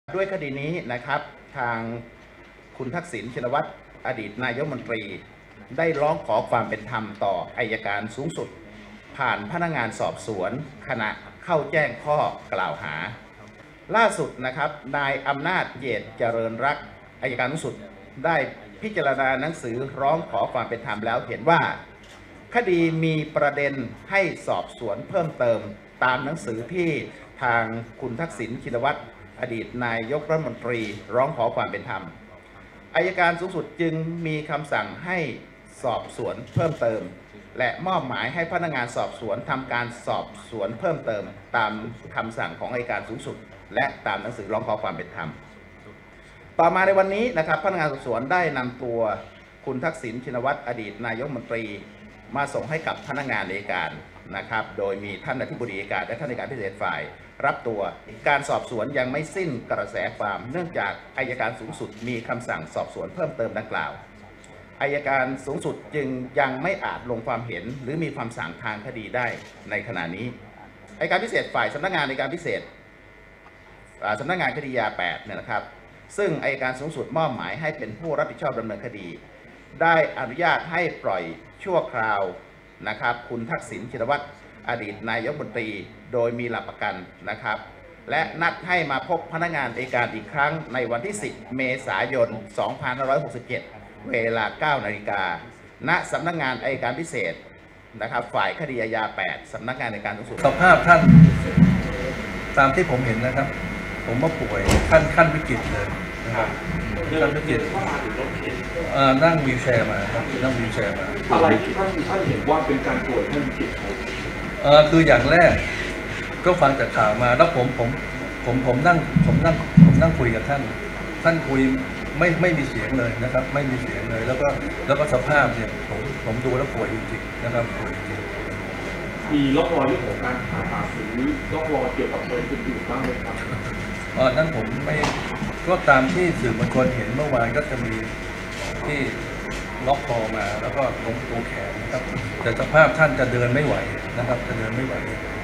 ด้วยคดีนี้นะครับทางคุณทักษิณชินวัตรอดีตนายกรัฐมนตรีได้ร้องขอความเป็นธรรมต่ออัยการสูงสุดผ่านพนักงานสอบสวนขณะเข้าแจ้งข้อกล่าวหาล่าสุดนะครับนายอำนาจเยตเจริญรักษ์อัยการสูงสุดได้พิจารณาหนังสือร้องขอความเป็นธรรมแล้วเห็นว่าคดีมีประเด็นให้สอบสวนเพิ่มเติมตามหนังสือที่ทางคุณทักษิณชินวัตรอดีตนายกรัฐมนตรีร้องขอความเป็นธรรมอัยการสูงสุดจึงมีคำสั่งให้สอบสวนเพิ่มเติมและมอบหมายให้พนักงานสอบสวนทำการสอบสวนเพิ่มเติมตามคำสั่งของอัยการสูงสุดและตามหนังสือร้องขอความเป็นธรรมต่อมาในวันนี้นะครับพนักงานสอบสวนได้นำตัวคุณทักษิณชินวัตรอดีตนายกรัฐมนตรีมาส่งให้กับพนักงานอัยการนะครับโดยมีท่านอธิบดีอัยการและท่านอัยการพิเศษฝ่ายรับตัวการสอบสวนยังไม่สิ้นกระแสความเนื่องจากอัยการสูงสุดมีคำสั่งสอบสวนเพิ่มเติมดังกล่าวอัยการสูงสุดจึงยังไม่อาจลงความเห็นหรือมีความสั่งทางคดีได้ในขณะนี้อัยการพิเศษฝ่ายสำนักงานอัยการพิเศษสำนักงานคดียา8เนี่ยนะครับซึ่งอัยการสูงสุดมอบหมายให้เป็นผู้รับผิดชอบดำเนินคดีได้อนุญาตให้ปล่อยชั่วคราวนะครับคุณทักษิณชินวัตรอดีตนายกรัฐมนตรีโดยมีหลักประกันนะครับและนัดให้มาพบพนักงานอัยการอีกครั้งในวันที่10เมษายน2567เวลา 9 นาฬิกาณสำนักงานอัยการพิเศษนะครับฝ่ายคดีอาญา8สำนักงานอัยการสูงสุดสภาพท่านตามที่ผมเห็นนะครับผมว่าป่วยขั้นวิกฤตเลยนะครับขั้นวิกฤตนั่งวีลแชร์มาครับนั่งวีลแชร์มาอะไรที่ท่านเห็นว่าเป็นการป่วยขั้นวิกฤตคืออย่างแรกก็ฟังจากข่าวมาแล้วผมนั่งคุยกับท่านคุยไม่มีเสียงเลยนะครับไม่มีเสียงเลยแล้วก็สภาพเนี่ยผมดูแล้วป่วยจริงๆนะครับป่วยจริงมีร่องรอยเรื่องของการผ่าตัดหรือร่องรอยเกี่ยวกับอะไรอื่นๆบ้างไหมครับนั่นผมไม่ก็ตามที่สื่อมวลชนเห็นเมื่อวานก็จะมีที่ล็อกคอมาแล้วก็ล้มตัวแขนนะครับแต่สภาพท่านจะเดินไม่ไหวนะครับจะเดินไม่ไหว